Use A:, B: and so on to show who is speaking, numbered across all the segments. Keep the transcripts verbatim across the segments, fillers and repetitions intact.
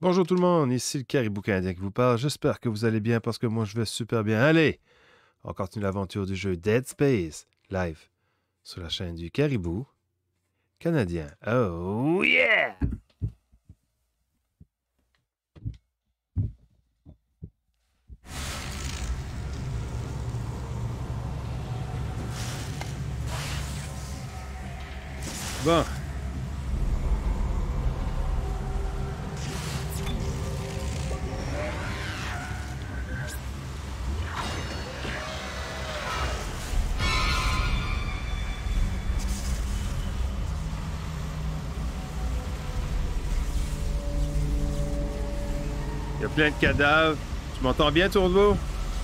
A: Bonjour tout le monde, ici le Caribou Canadien qui vous parle. J'espère que vous allez bien parce que moi je vais super bien. Allez, on continue l'aventure du jeu Dead Space live sur la chaîne du Caribou Canadien. Oh yeah! Bon. Il y a plein de cadavres. Tu m'entends bien, Tourneau?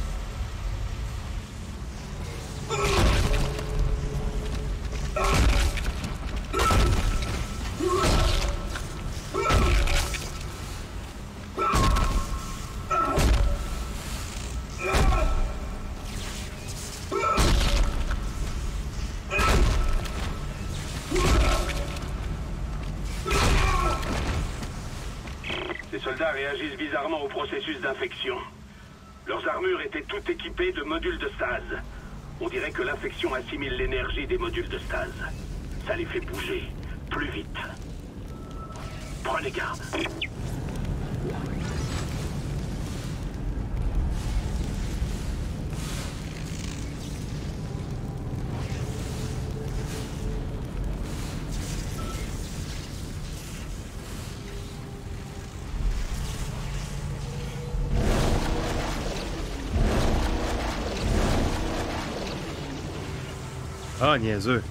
B: Les soldats réagissent bizarrement au processus d'infection. Leurs armures étaient toutes équipées de modules de stase. On dirait que l'infection assimile l'énergie des modules de stase. Ça les fait bouger plus vite. Prenez garde.
A: Ah, niaiseux.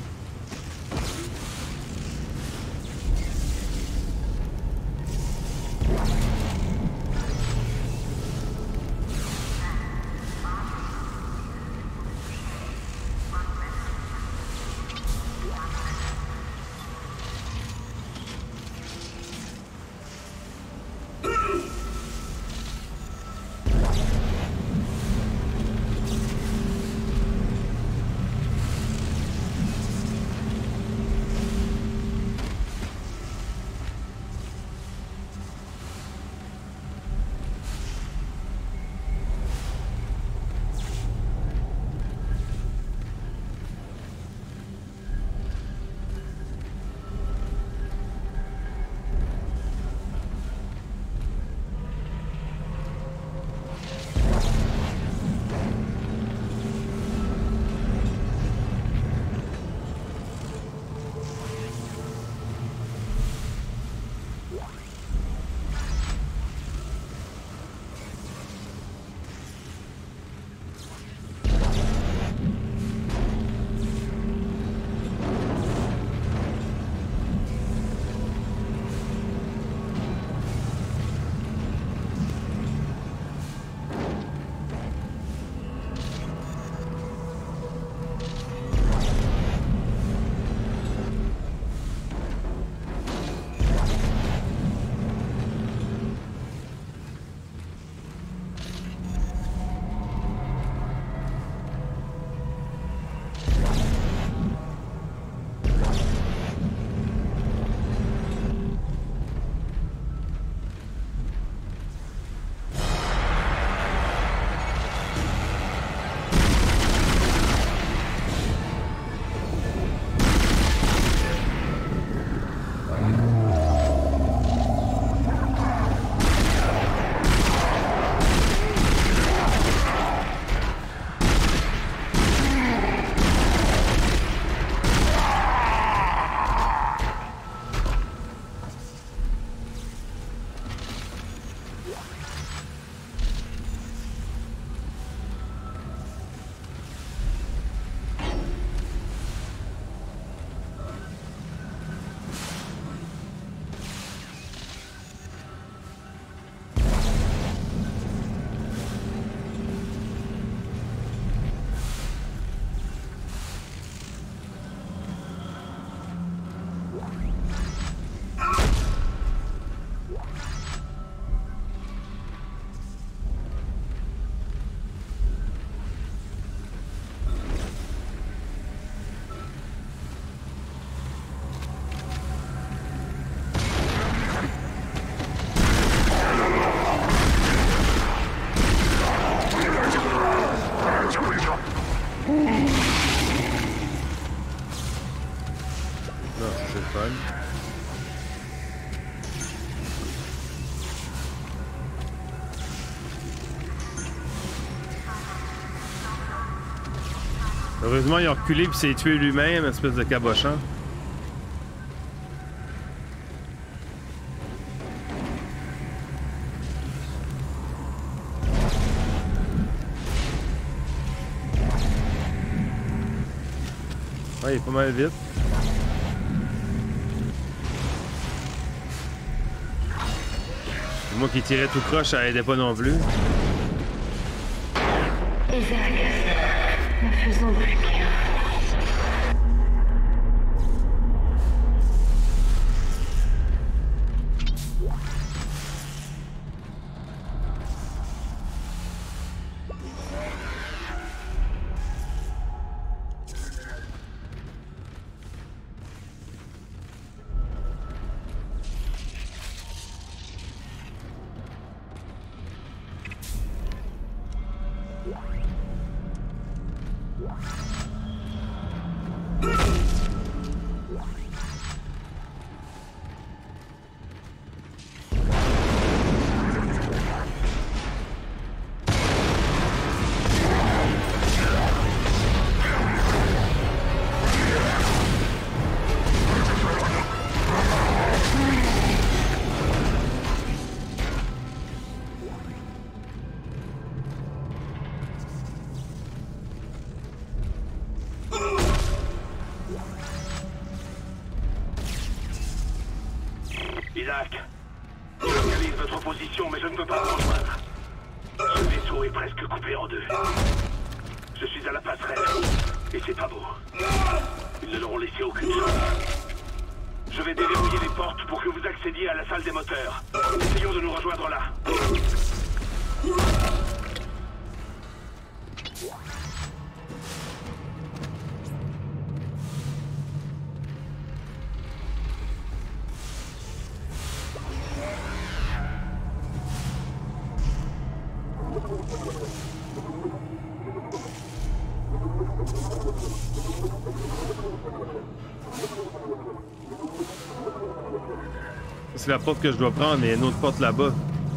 A: Heureusement, il a reculé puis s'est tué lui-même, espèce de cabochon. Ouais, il est pas mal vite. Moi qui tirais tout croche, ça aidait pas non plus.
C: Isaac, ne faisons plus qu'un.
B: Isaac, je localise votre position, mais je ne peux pas vous rejoindre. Ce vaisseau est presque coupé en deux. Je suis à la passerelle, et c'est pas beau. Ils ne leur ont laissé aucune chance. Je vais déverrouiller les portes pour que vous accédiez à la salle des moteurs. Essayons de nous rejoindre là.
A: C'est la porte que je dois prendre, mais il y a une autre porte là-bas.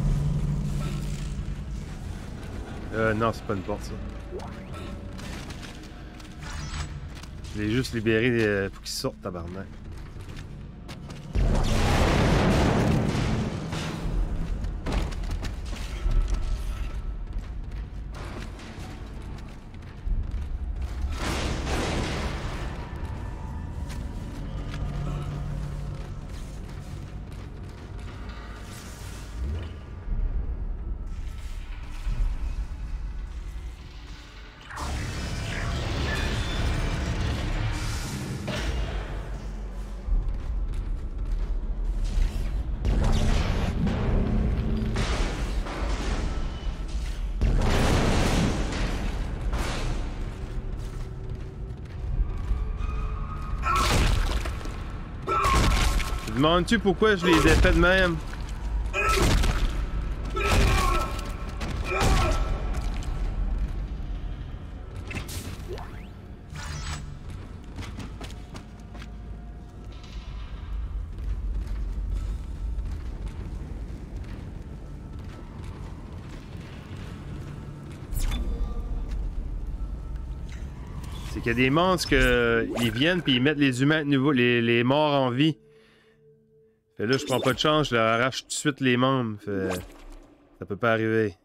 A: Euh, non, c'est pas une porte, ça. Je l'ai juste libéré euh, pour qu'il sorte, tabarnak. Demandes-tu pourquoi je les ai fait de même? C'est qu'il y a des monstres que ils viennent puis ils mettent les humains de nouveau, les, les morts en vie. Fait là, je prends pas de chance, je leur arrache tout de suite les membres. Fait... ça peut pas arriver.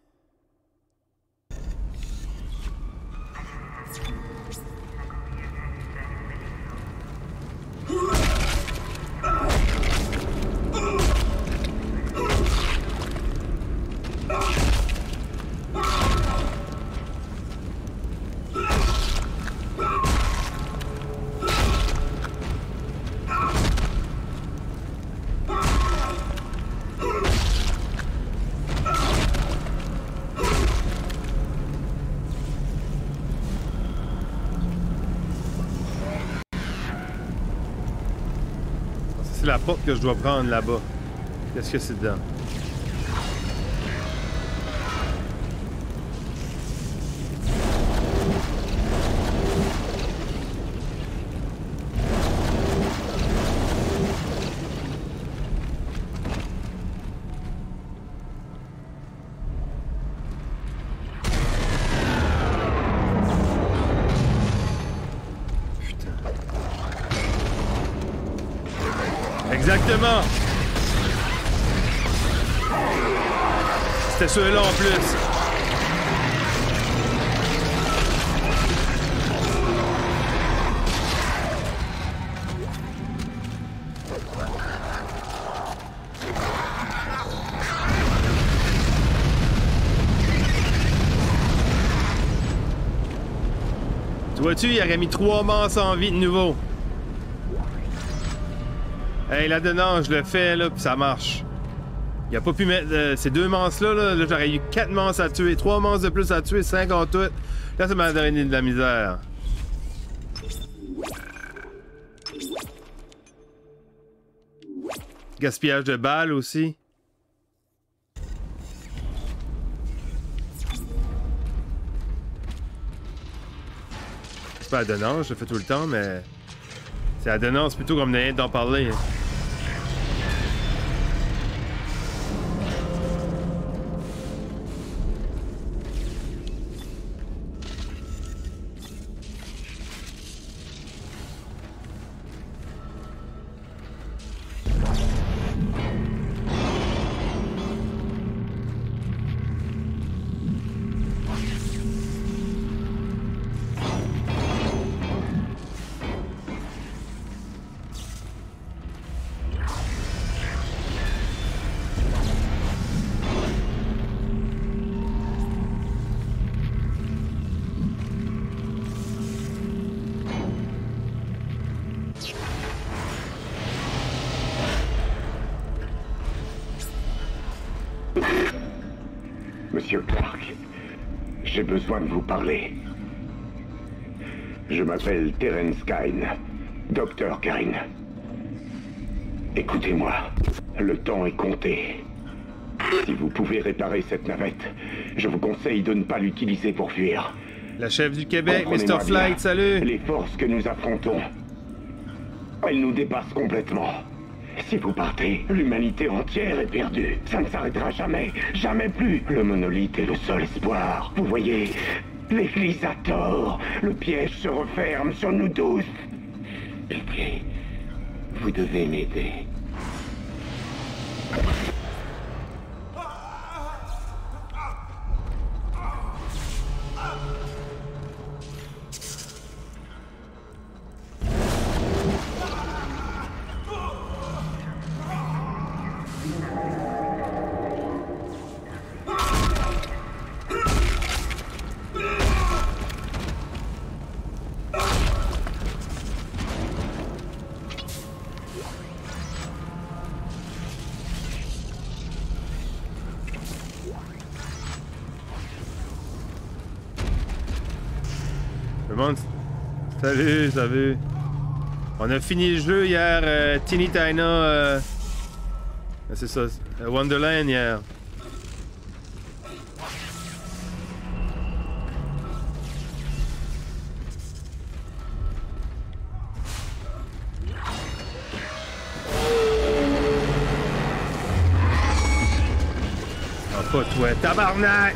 A: C'est la porte que je dois prendre là-bas. Qu'est-ce que c'est dedans? Exactement! C'était ceux-là en plus. Tu vois-tu, il aurait mis trois masses en vie de nouveau. Hey, là-dedans, je le fais, là, puis ça marche. Il a pas pu mettre euh, ces deux manches-là, là, là j'aurais eu quatre manches à tuer, trois manches de plus à tuer, cinq en tout. Là, ça m'a donné de la misère. Gaspillage de balles aussi. C'est pas la donnance, je le fais tout le temps, mais... C'est la donnance plutôt comme d'en parler.
D: Monsieur Clark, j'ai besoin de vous parler. Je m'appelle Terence Kyne, Docteur Kyne. Écoutez-moi, le temps est compté. Si vous pouvez réparer cette navette, je vous conseille de ne pas l'utiliser pour fuir.
A: La chef du Québec, mister Flight, salut!
D: Les forces que nous affrontons, elles nous dépassent complètement. Si vous partez, l'humanité entière est perdue. Ça ne s'arrêtera jamais, jamais plus. Le monolithe est le seul espoir. Vous voyez, l'Église a tort. Le piège se referme sur nous tous. Pitié, vous devez m'aider.
A: Salut, salut. On a fini le jeu hier, euh, Teeny Tina, euh, c'est ça, Wonderland hier. Ah, pas toi, tabarnak!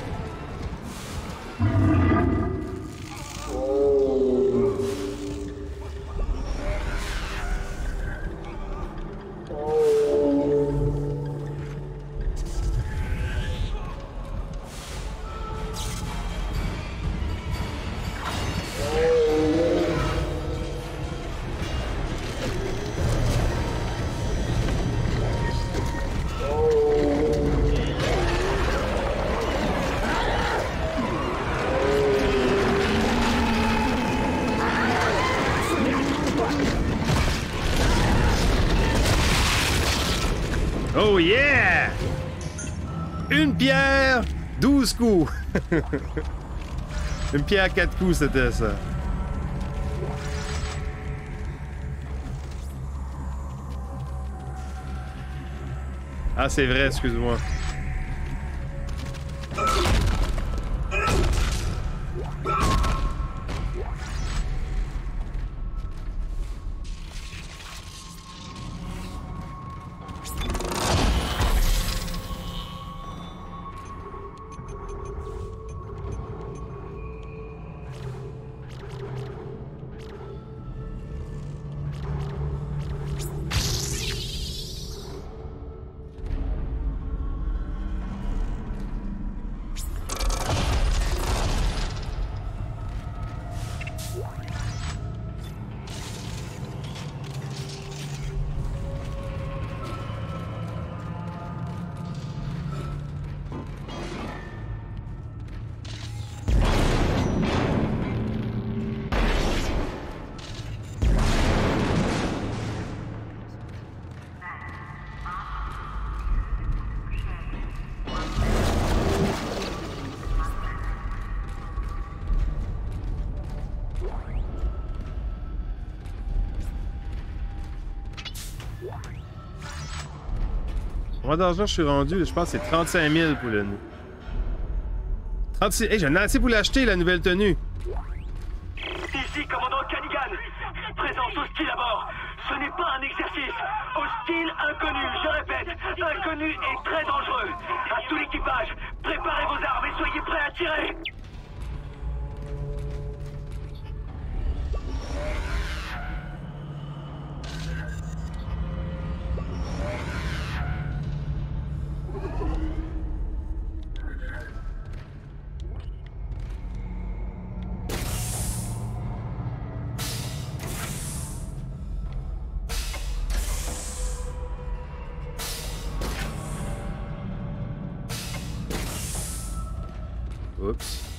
A: Oh yeah! Une pierre, douze coups. Une pierre à quatre coups, c'était ça. Ah, c'est vrai, excuse-moi. Combien d'argent je suis rendu? Je pense que c'est trente-cinq mille pour le... trente-six... Hey, j'en ai assez pour l'acheter, la nouvelle tenue.
B: Ici, commandant Canigan. Présence hostile à bord. Ce n'est pas un exercice. Hostile inconnu, je répète. Inconnu et très dangereux. À tout l'équipage, préparez vos armes et soyez prêts à tirer.
A: Oups.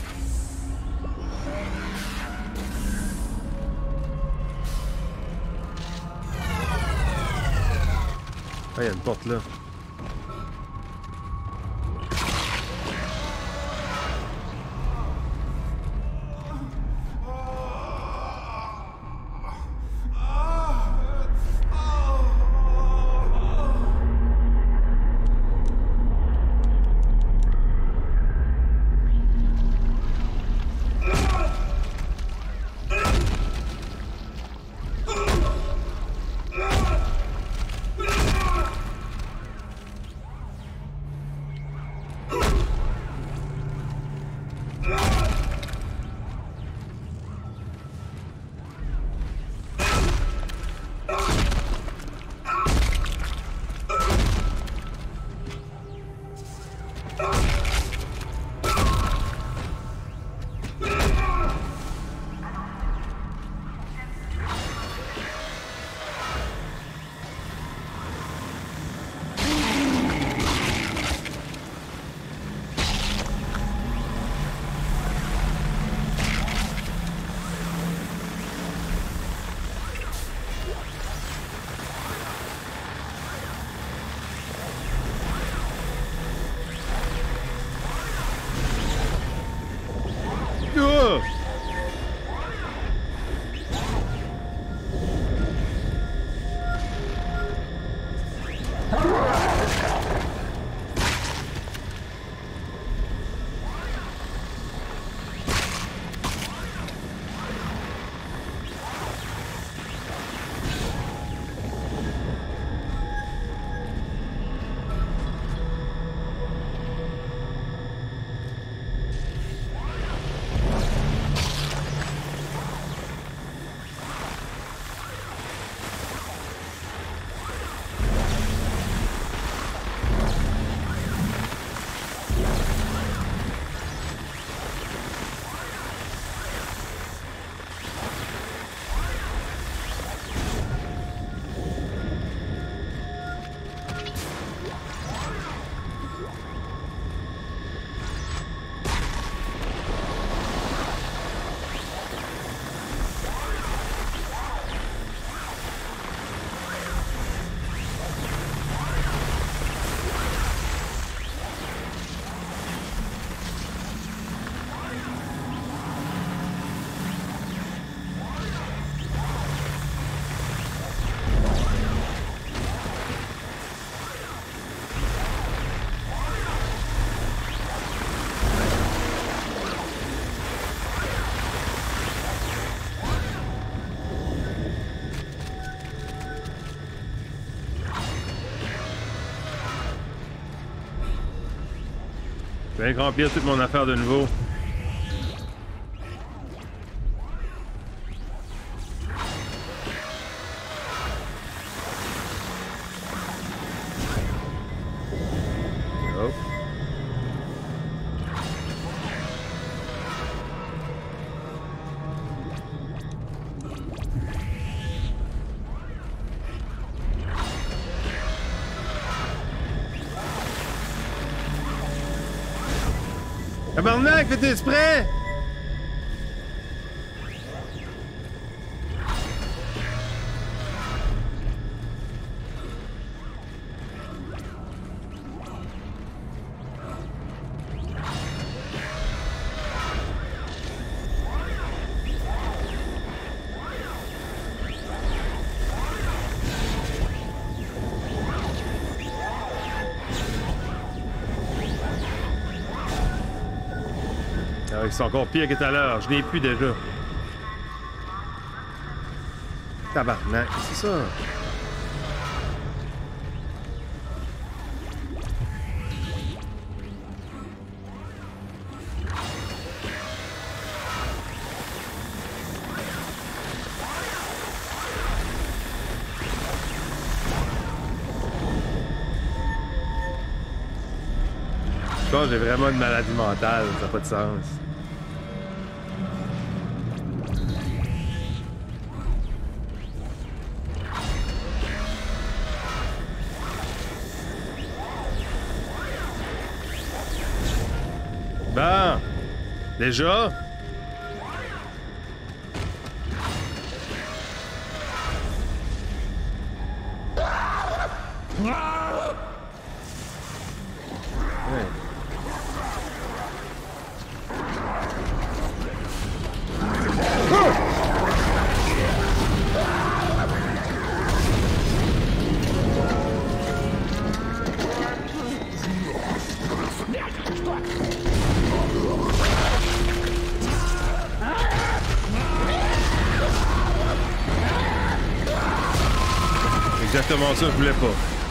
A: Ah, il y a une porte là. Je vais remplir toute mon affaire de nouveau. Oh. Tabarnak, faites exprès! Ils sont encore pires que tout à l'heure. Je n'ai plus déjà. Tabarnak, c'est ça. Je pense que j'ai vraiment une maladie mentale, ça n'a pas de sens. Bon, déjà? Ouais. Exactement ça, je voulais pas.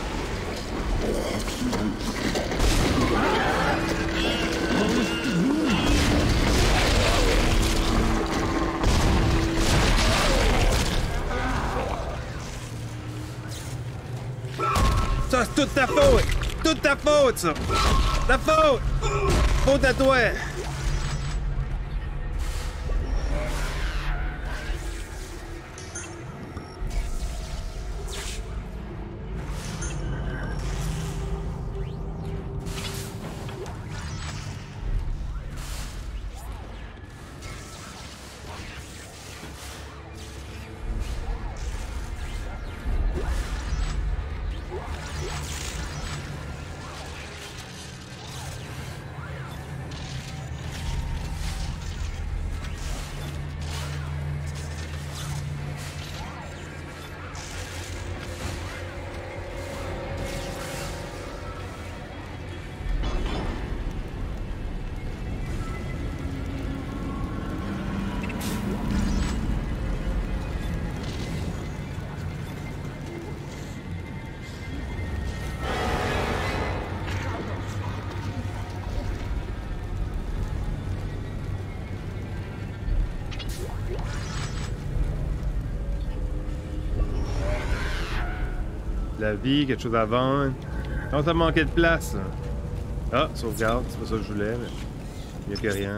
A: Ça, c'est toute ta faute! Toute ta faute, ça! Ta faute! Faute à toi! La vie, quelque chose à vendre. Non, ça manquait de place. Là. Ah, sauvegarde, c'est pas ça que je voulais, mais il n'y a que rien.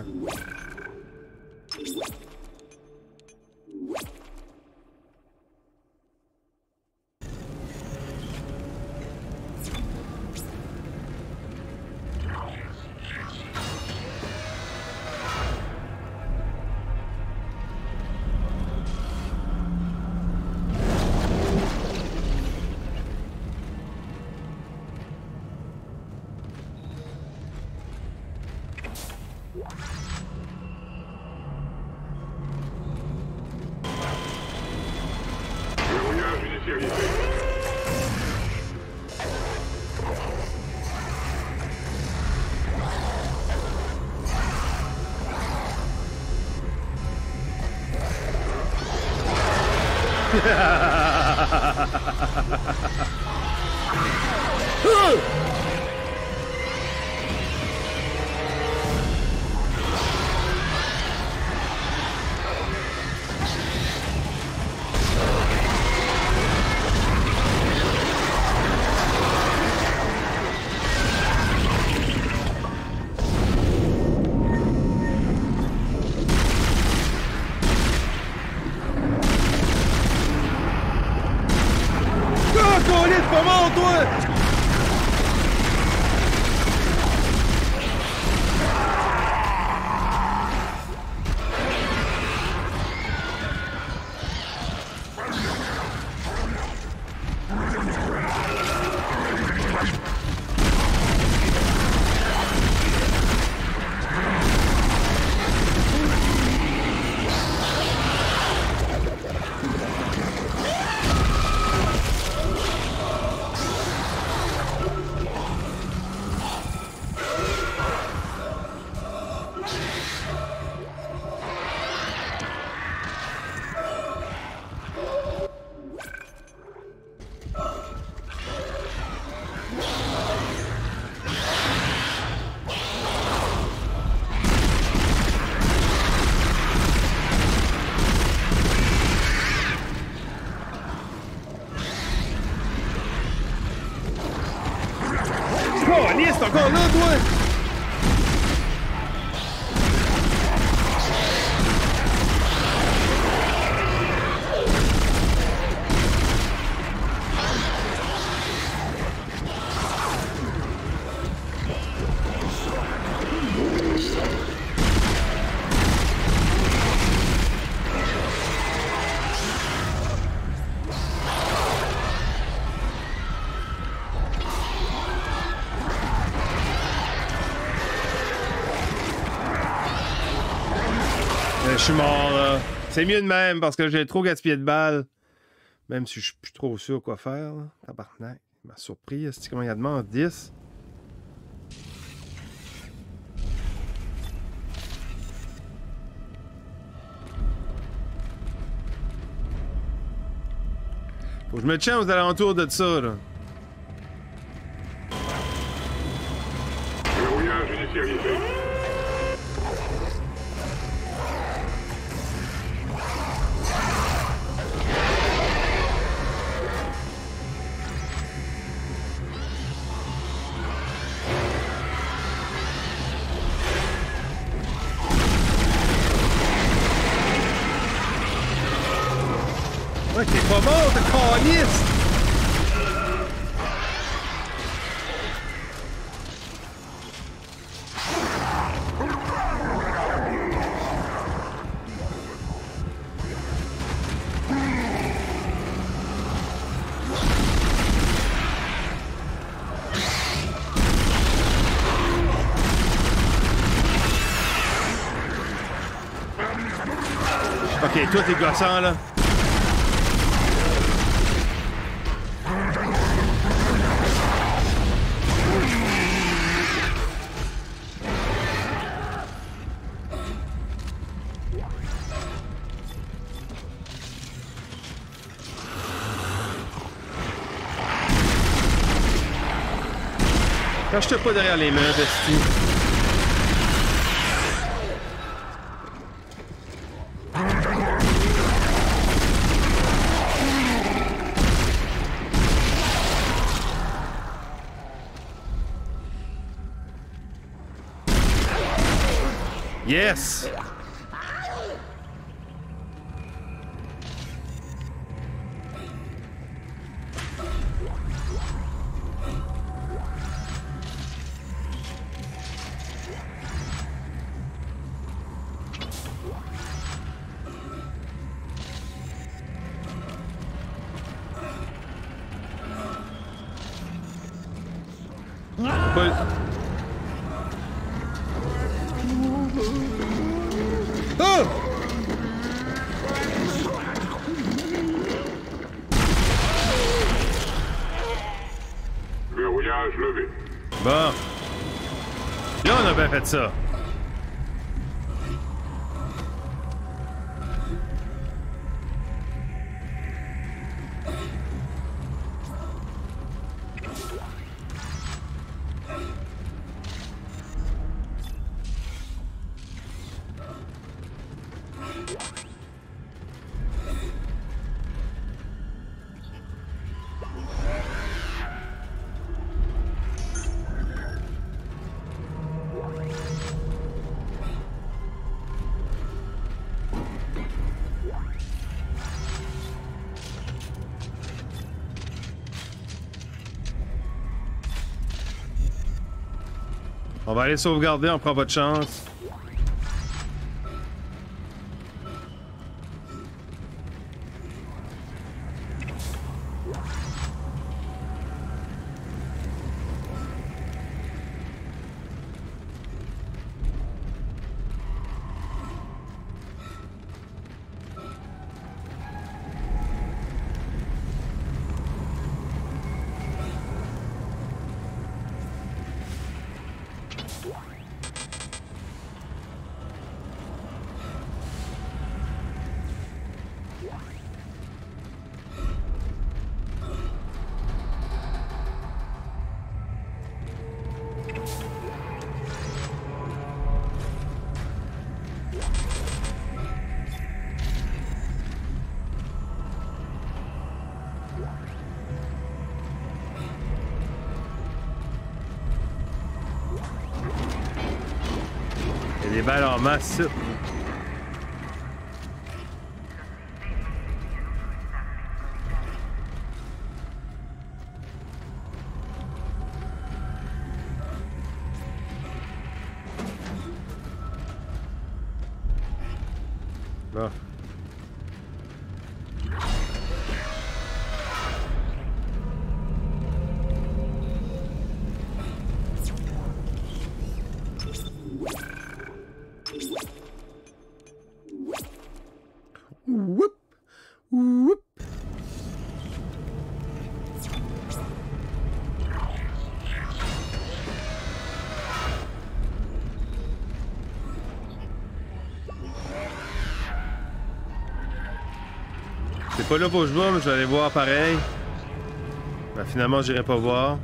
A: Calice, t'es encore là, toi? Je suis mort, là. C'est mieux de même parce que j'ai trop gaspillé de balles. Même si je suis plus trop sûr quoi faire, là. Tabarnak. Il m'a surpris. Est-ce comment il y a de mort? dix? Faut que je me tienne aux alentours de ça, là.
E: Verrouillage initialisé.
A: Ouais, t'es pas mort, t'es caliste! Ok, toi t'es gossant là. Cache-toi pas derrière les murs, Bestie. Yes! Pas... Oh!
E: Verrouillage levé.
A: Bon. Là, on a bien fait ça. On va aller sauvegarder, on prend votre chance. Des balles en masse. Bon. Whoop. Whoop. C'est pas là pour que je vais, mais je vais aller voir pareil. Ben, finalement, j'irai pas voir.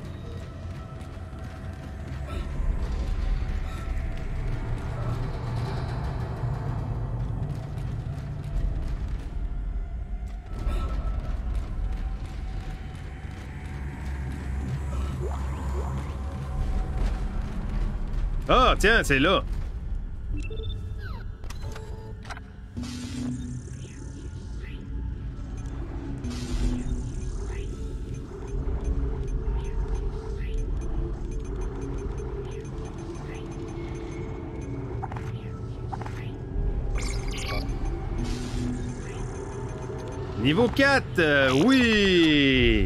A: Ah, tiens, c'est là. Niveau quatre, euh, oui!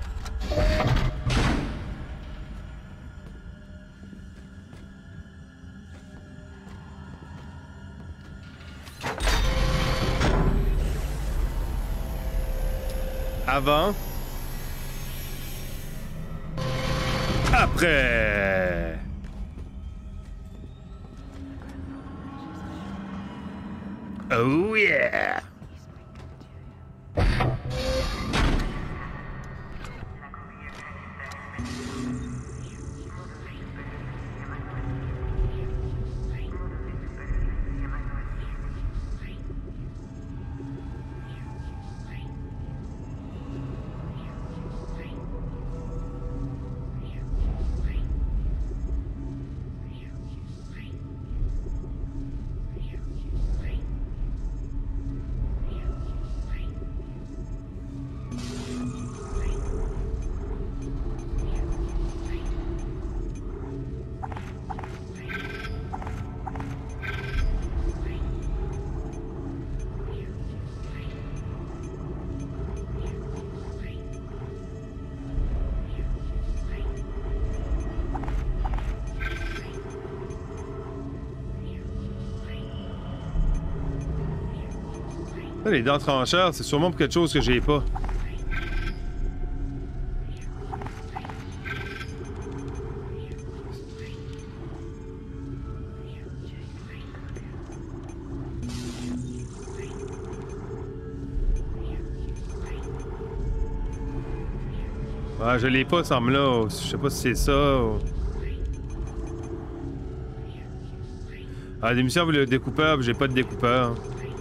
A: Avant. Après. Oh yeah! Là, les dents trancheurs, c'est sûrement pour quelque chose que j'ai pas. Ouais, je l'ai pas, semble-là. Je sais pas si c'est ça ou... Ah, des missions avec le découpeur, j'ai pas de découpeur.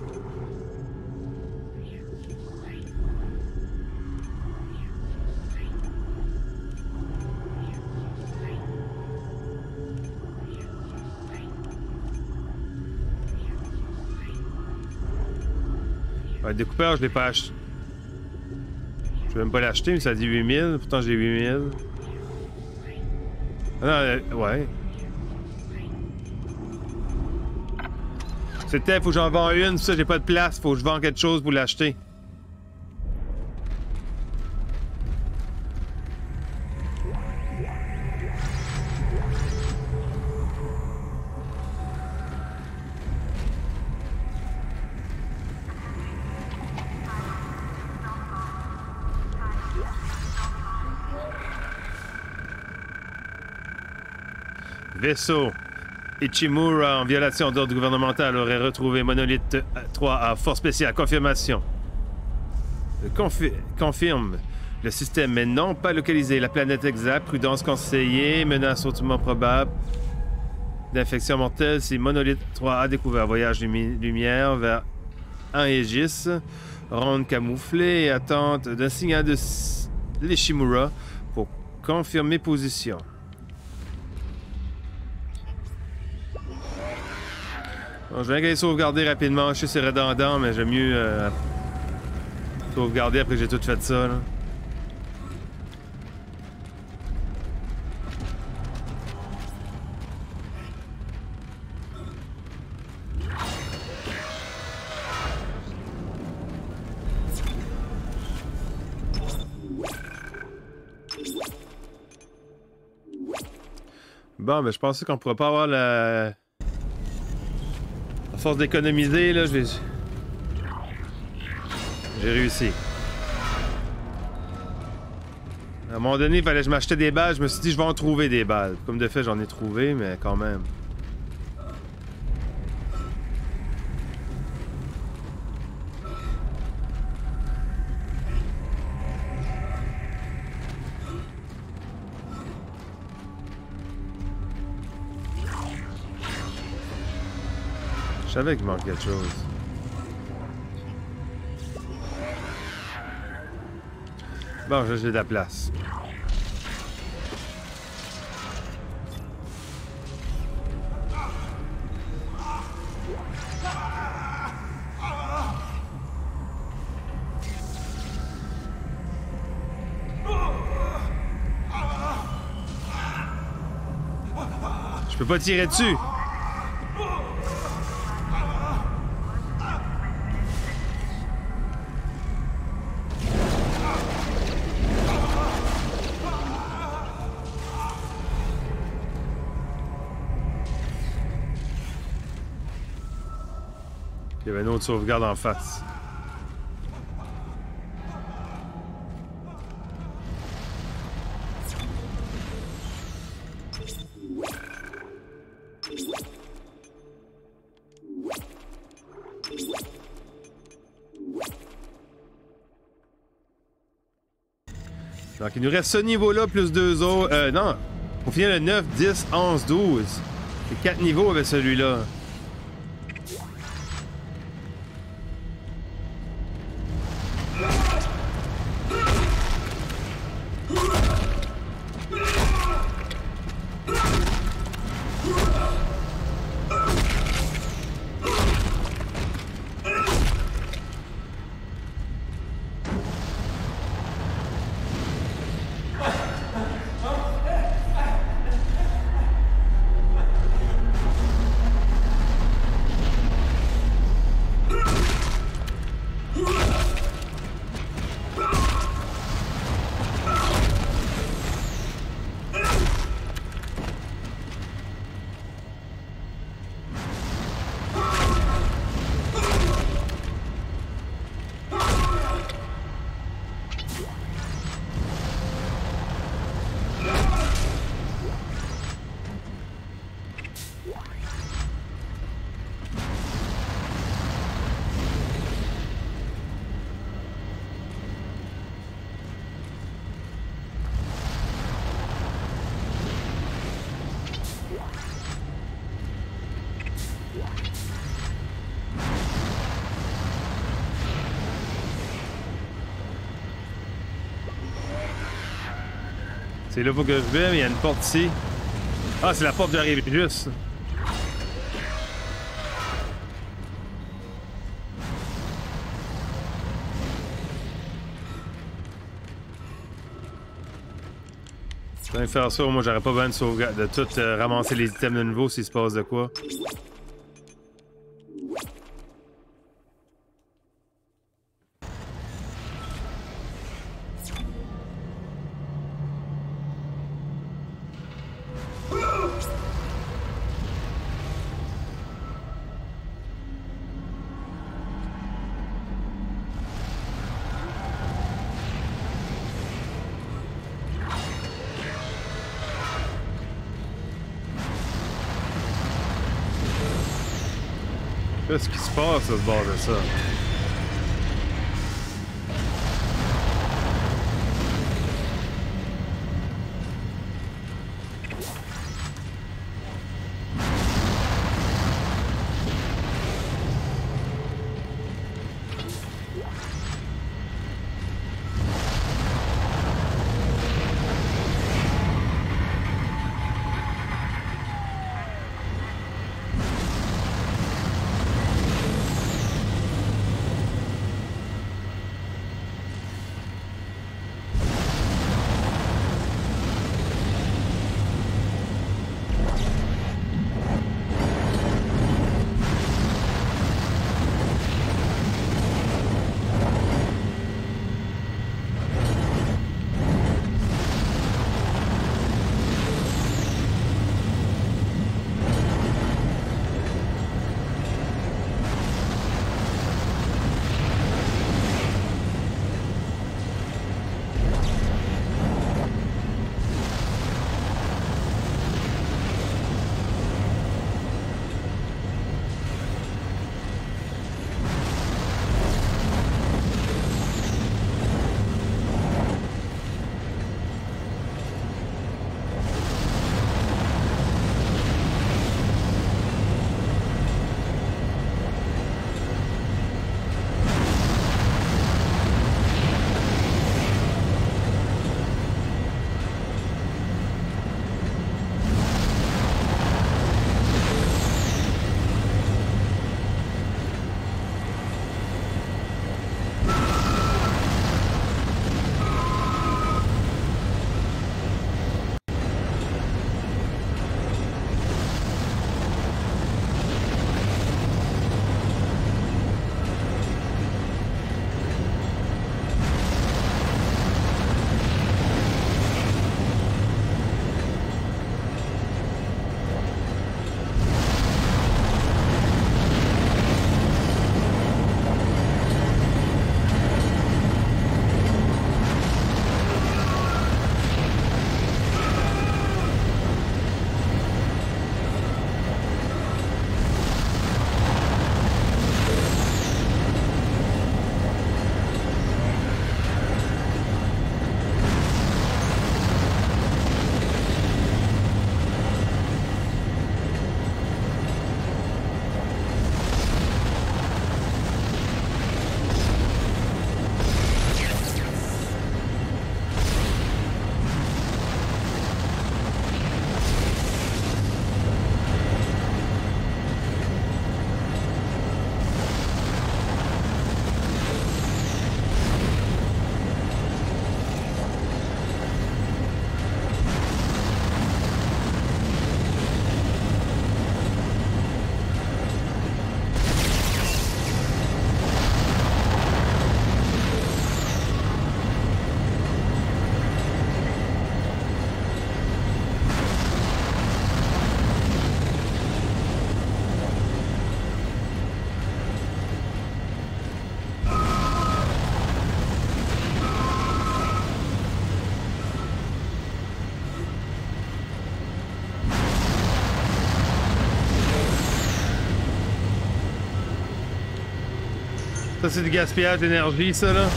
A: Le découpeur, je l'ai pas acheté. Je vais même pas l'acheter, mais ça dit huit mille. Pourtant, j'ai huit mille. Ah non, euh, ouais. C'était, faut que j'en vende une. Ça, j'ai pas de place. Faut que je vende quelque chose pour l'acheter. Vaisseau. Ichimura, en violation d'ordre gouvernemental, aurait retrouvé Monolith trois à force spéciale. Confirmation. Confi confirme. Le système, mais non pas localisé. La planète exacte. Prudence conseillée. Menace hautement probable d'infection mortelle si Monolith trois a découvert. Voyage lumi lumière vers un Aegis. Ronde camouflée et attente d'un signal de l'Ishimura pour confirmer position. Bon, je vais aller sauvegarder rapidement. Je sais que c'est redondant, mais j'aime mieux euh, sauvegarder après que j'ai tout fait ça. Là. Bon, ben je pensais qu'on pourrait pas avoir la... À force d'économiser, là, je vais... J'ai réussi. À un moment donné, il fallait que je m'achetais des balles. Je me suis dit, je vais en trouver des balles. Comme de fait, j'en ai trouvé, mais quand même. Je savais qu'il manquait quelque chose. Bon, j'ai de la place. Je peux pas tirer dessus. Il y avait une autre sauvegarde en face. Donc il nous reste ce niveau-là plus deux autres. Euh, non. On finit le neuf, dix, onze, douze. C'est quatre niveaux avec celui-là. C'est là faut que je vais, mais il y a une porte ici. Ah, c'est la porte j'arrive juste. Je vais faire ça, moi j'aurais pas besoin de sauvegarde, de tout euh, ramasser les items de nouveau s'il se passe de quoi. Qu'est-ce qui se passe à ce bord de ça? Ça, c'est du gaspillage d'énergie, ça, là.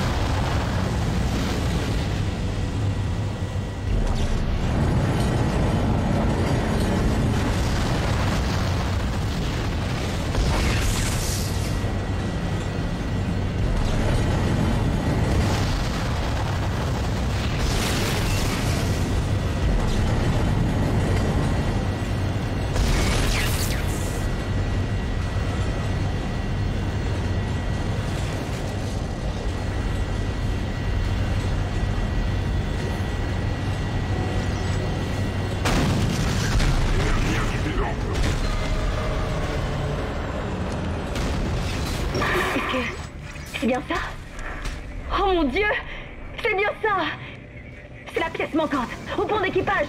C: C'est bien ça? Oh mon Dieu! C'est bien ça! C'est la pièce manquante! Au pont d'équipage!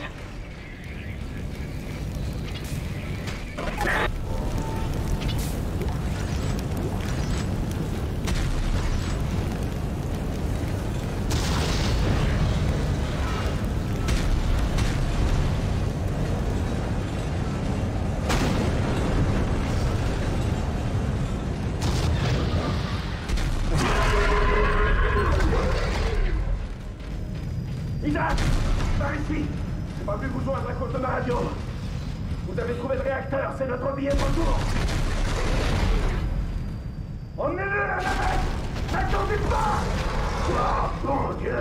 D: Isaac! Par ici! J'ai pas pu vous joindre à cause de ma radio. Vous avez trouvé le réacteur, c'est notre billet de retour. Emmenez-le, la navette! N'attendez pas! Oh, mon Dieu!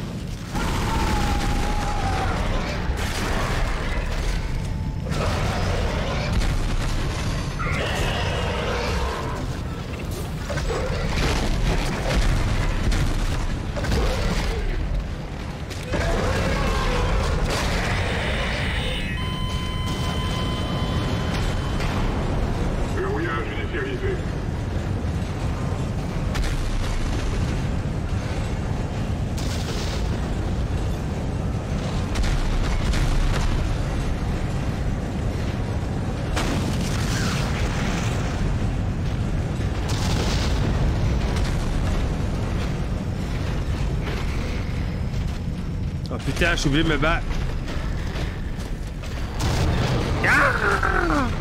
E: Verrouillage initialisé.
A: Oh putain, j'ai oublié de me battre. Ah!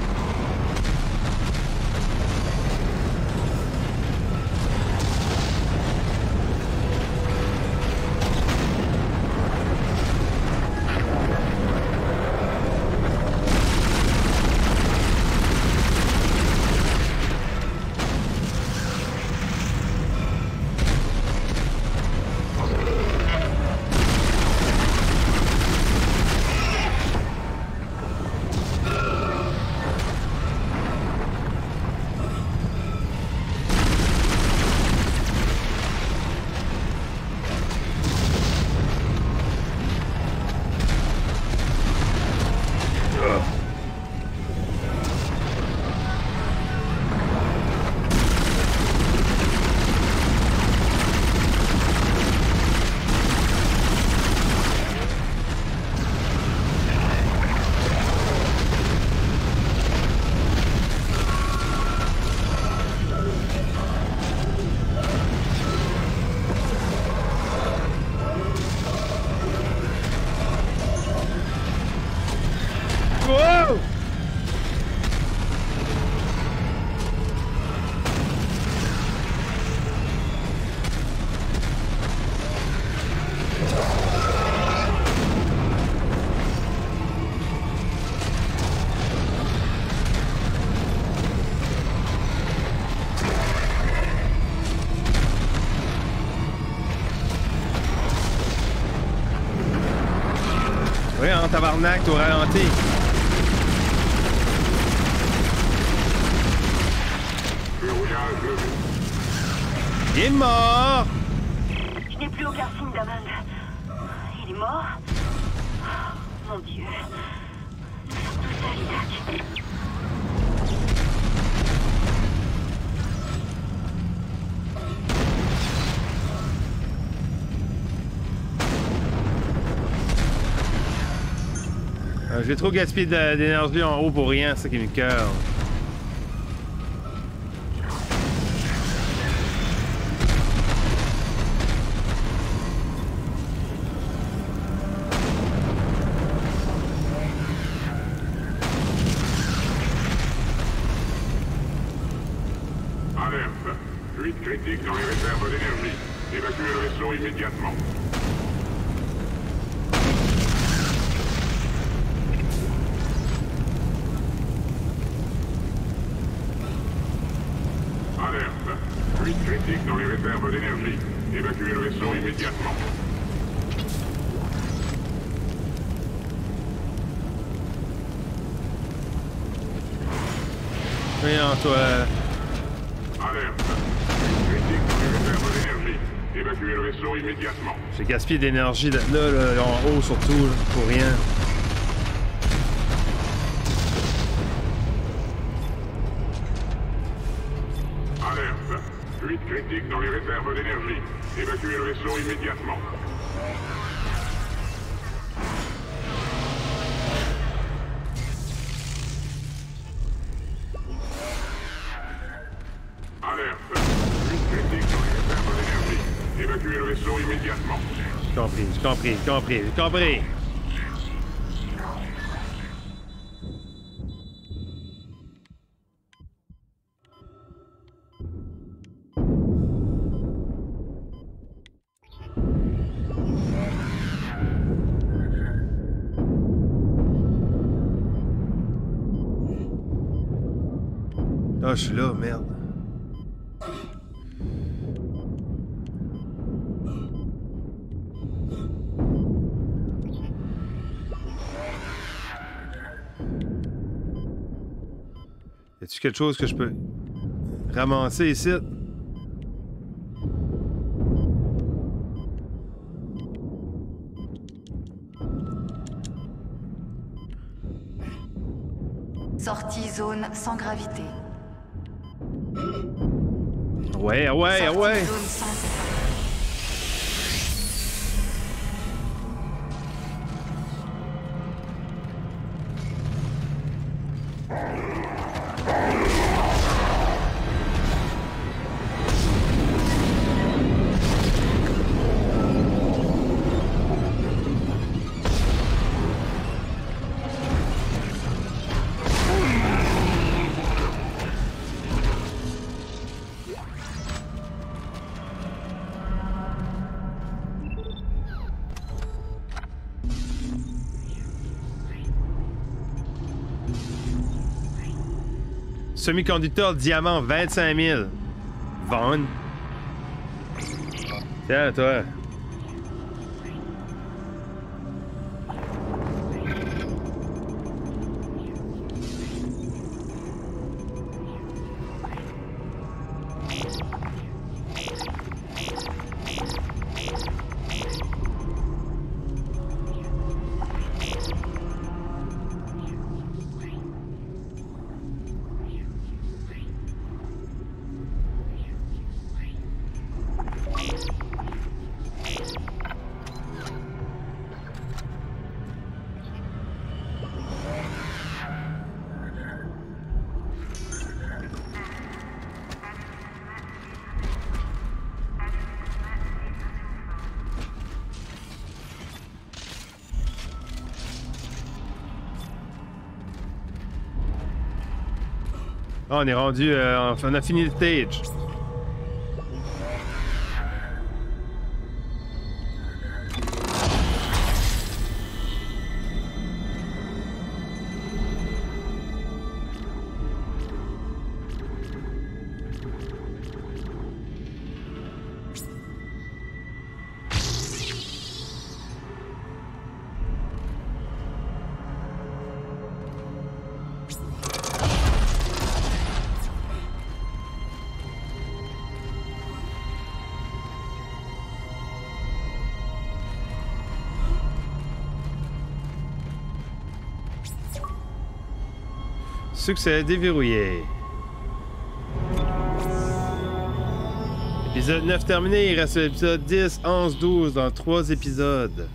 A: Wow! Oui, en tabarnak, au ralenti.
E: Verrouillage levé.
A: Il est mort!
C: Je n'ai plus aucun signe d'Amand. Il est mort? Oh, mon Dieu. Nous sommes tous seuls, Isaac.
A: Euh, J'ai trop gaspillé de- d'énergie en haut pour rien, c'est ça qui me cœur.
E: Alerte. Fuite critique dans les réserves d'énergie. Évacuez le vaisseau immédiatement. Alerte. Fuite critique dans les réserves d'énergie. Évacuez le vaisseau immédiatement.
A: Voyons, toi.
E: Alerte. Fuite critique dans les réserves d'énergie. Évacuez le vaisseau immédiatement.
A: J'ai gaspillé d'énergie là, là, là, en haut surtout, là, pour rien.
E: Alerte. Fuite critique dans les réserves d'énergie. Évacuez le vaisseau immédiatement. Alerte. Fuite critique dans les réserves d'énergie. Évacuez le vaisseau immédiatement.
A: J'ai compris, j'ai compris, j'ai compris, j'ai compris. Ah, je suis là, merde. Y a-t-il quelque chose que je peux ramasser ici?
F: Sortie zone sans gravité.
A: Ouais, ouais,
F: Sortie
A: ouais.
F: zone sans...
A: Semi-conducteur diamant vingt-cinq mille. Vaughn. Tiens, toi. Oh, on est rendu... Euh, on a fini le stage. Succès déverrouillé. Épisode neuf terminé, il reste l'épisode dix, onze, douze dans trois épisodes.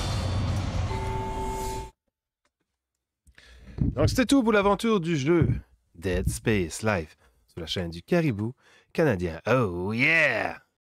A: Donc c'était tout pour l'aventure du jeu. Dead Space live sur la chaîne du Caribou canadien. Oh yeah!